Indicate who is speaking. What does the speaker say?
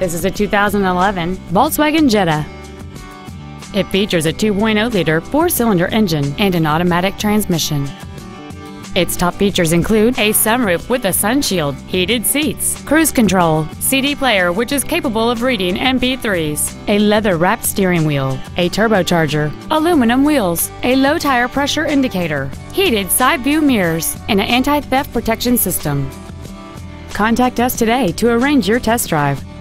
Speaker 1: This is a 2011 Volkswagen Jetta. It features a 2.0-liter four-cylinder engine and an automatic transmission. Its top features include a sunroof with a sunshield, heated seats, cruise control, CD player which is capable of reading MP3s, a leather-wrapped steering wheel, a turbocharger, aluminum wheels, a low tire pressure indicator, heated side view mirrors, and an anti-theft protection system. Contact us today to arrange your test drive.